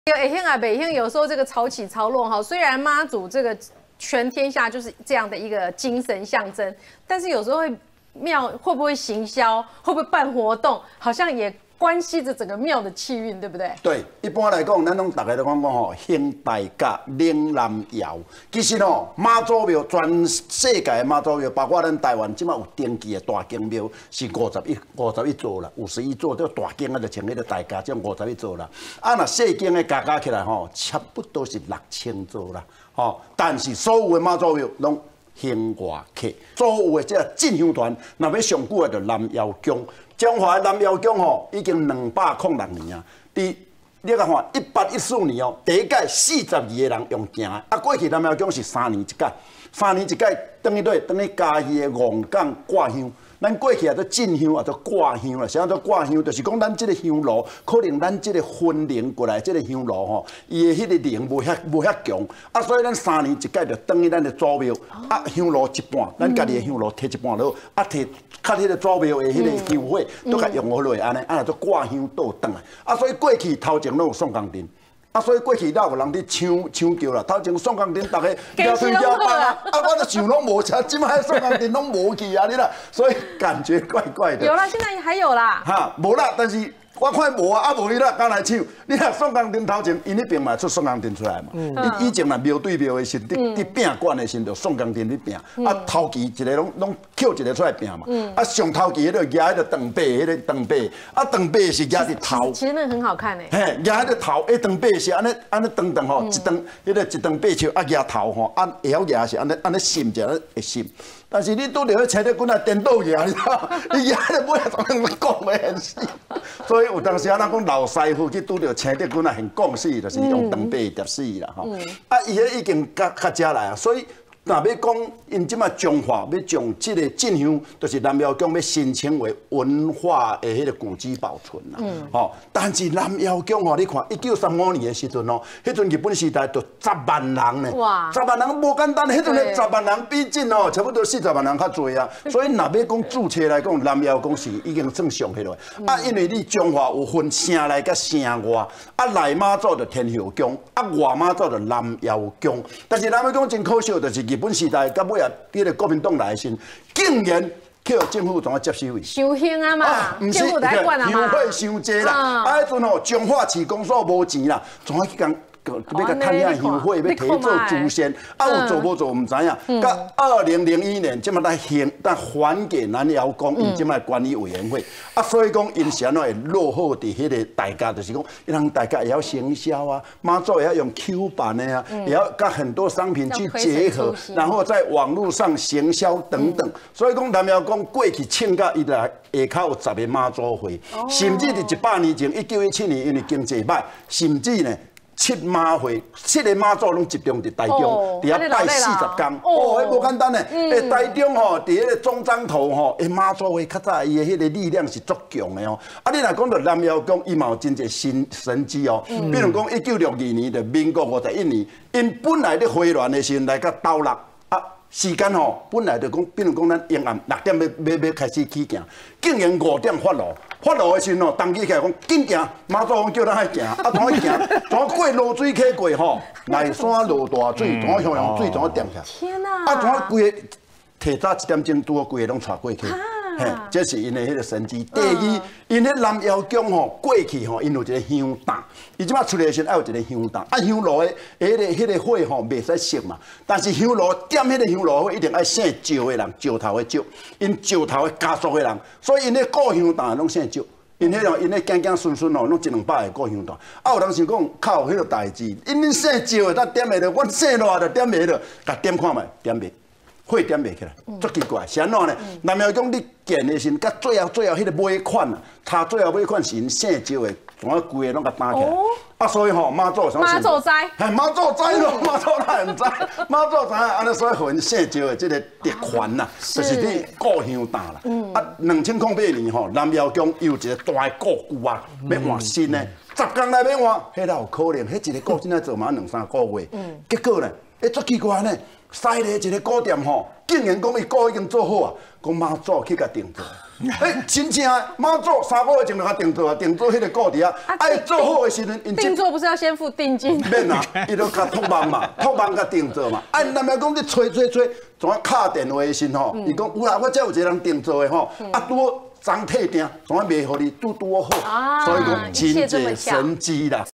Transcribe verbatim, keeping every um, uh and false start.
会兴啊，北兴有时候这个潮起潮落哈，虽然妈祖这个全天下就是这样的一个精神象征，但是有时候会庙会不会行销，会不会办活动，好像也关系着整个庙的气运，对不对？ 对，一般来讲，咱拢大家都讲讲吼，兴大甲岭南窑。其实吼，妈祖庙全世界的妈祖庙，包括咱台湾即马有登记的大经庙是五十一、五十一座啦，五十一座，这大经啊就像迄个大家，这五十一座啦。啊，那细经的加加起来吼，差不多是六千座啦。吼，但是所有的妈祖庙拢兴外客，所有的这进香团，若要上久的就南窑宫。中华南窑宫吼已经两百零六年啊！伫你甲看，一八一四年哦，第一届四十二个人用行的，啊，过去南窑宫是三年一届，三年一届，等于对，等于嘉义的旺港挂香。咱过去啊，做进香啊，做挂香啦。啥叫做挂香？就是讲咱即个香炉，可能咱即个分灵过来，即个香炉吼，伊的迄个灵无遐无遐强，啊，所以咱三年一届就等于咱的祖庙，啊，香炉一半，咱家己的香炉摕一半落，啊，摕较迄个祖庙的迄个香火，都甲用好落，安尼，啊，做挂香倒转来，啊，所以过去头前拢有宋江镇。啊，所以过去哪有人伫抢抢叫啦？头前宋江镇，大家摇推摇摆啊！啊，我都想拢无车，即摆宋江镇拢无去啊，你啦，所以感觉怪怪的。 有啦，现在还有啦。 哈，无啦，但是我看无啊，啊无你啦，敢来抢？你看宋江镇头前，因迄边嘛出宋江镇出来嘛。嗯。以以前啦，庙对庙的时，伫伫拼馆的时，就宋江镇伫拼。啊，头期一个拢拢捡一个出来拼嘛。嗯。啊，上头期迄个压迄个长背，迄个长背，啊，长背是压伫头。 其实那个很好看诶。 嘿，压迄个头，迄长背是安尼安尼长长吼，一长迄个一长背球啊压头吼，啊会晓压是安尼安尼伸者会伸。但是你拄着迄青铁棍啊颠倒压，你知道？你压迄个尾啊，怎样讲的很死？所以有当时啊，咱讲老师傅去拄着青铁棍啊，很讲死，就是用长背夹死啦吼。啊，伊迄已经较较遮来啊，所以。若要讲，因即马中华要将即个进香，就是南窑宫要申请为文化的迄个古迹保存啦。嗯。吼，但是南窑宫吼，你看一九三五年的时阵哦，迄阵日本时代就十万人呢。哇！十万人无简单，迄阵的十万人比进哦，差不多四十万人较济啊。所以若要讲注册来讲，南窑宫是已经算上去了。啊，因为你中华有分城内甲城外，啊内妈祖就天后宫，啊外妈祖就南窑宫。但是南窑宫真可惜，就是。日本时代到尾啊，迄个国民党来时，竟然去政府怎啊接收伊？ 收兴啊嘛，政府在管啊嘛。香火伤济啦，啊，迄阵吼彰化市公所无钱啦，怎啊去讲？要甲趁遐香火，要提做祖先，啊有做无做唔知影。到二零零一年，即马咱还咱还给南窑宫，因即马管理委员会，啊，所以讲因啥会落后伫迄个大家，就是讲，让大家也要行销啊，妈祖也要用 Q 版的啊，也要跟很多商品去结合，然后在网络上行销等等。所以讲南窑宫过去请假伊来下口有十个妈祖会，甚至伫一百年前，一九一七年因为经济歹，甚至呢。七妈会，七个妈祖拢集中伫台中，伫遐拜四十天。哦，迄无简单诶！诶，台中吼，伫迄个中彰头吼，诶妈祖会较早伊诶迄个力量是足强诶哦。啊，你若讲到南窑宫，伊嘛有真侪新神迹哦。比如讲一九六二年，就民国五十一年，因本来咧回銮诶时阵来甲斗六啊。时间吼，本来就讲，比如讲咱阴暗六点要要要开始起行，竟然五点发炉，发炉的时阵吼，当起起来讲紧行，妈祖讲叫咱爱行，啊怎啊行，怎啊过落水溪过吼，内山落大水，怎啊向向水怎啊点起来， 天哪！ 啊怎啊规个提早一点钟拄好规个拢带过去。嘿，这是因的迄个神迹。第二，因迄南窑宫吼，过去吼，因有一个香担，伊即摆出来时爱有一个香担。啊，香炉的迄个迄个火吼，袂使熄嘛。但是香炉点迄个香炉火，一定爱姓石的人，石头的石，因石头的家属的人，所以因迄顾香担拢姓石。因迄种因迄囝囝孙孙哦，拢一两百个顾香担。啊，有人想讲靠迄个代志，因恁姓石的，咱点袂着，阮姓赖的点袂着，甲点看觅，点袂。火点袂起来，足奇怪，是安怎呢？南窑宫你建的时，甲最后最后迄个尾款啊，差最后尾款是因姓石的，怎啊规个拢甲打起来。啊，所以吼妈祖啥？ 妈祖知， 嘿，妈祖知咯，妈祖哪会唔知？妈祖知影，安尼所以互因姓石的这个特权呐，就是你顾香担啦。啊，两千零八年吼，南窑宫有一个大的故宫啊，要换新的，十天内要换，迄哪有可能？迄一个古现在做嘛两三个月，结果呢，诶，足奇怪呢。西丽一个古店吼，竟然讲伊古已经做好啊，讲妈祖去甲定做， 哎，真正妈祖三个月前就甲定做啊，定做迄个固伫啊，爱做好的时阵，因定做不是要先付定金？ 免啊，伊就甲托梦嘛，托梦甲定做嘛。啊，南边讲你吹吹吹，怎啊敲电话的时吼，伊讲有啦，我才有一个人定做的吼，啊拄。张退订，怎啊袂互你拄拄好，所以讲真侪神机啦。